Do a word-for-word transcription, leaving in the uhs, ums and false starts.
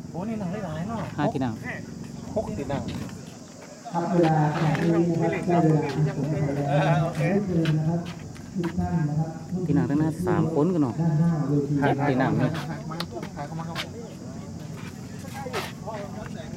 โอ้นี่หนังหลายๆเนาะห้าที่นั่งหกที่นั่งครับเวลาแข่งนี้นะครับได้เวลาอันสมควรแล้วได้เชิญนะครับทุกท่านนะครับที่นั่งทั้งนั้นสามคนกันเนาะด้านหน้าเวทีเจ็ดที่นั่งนี่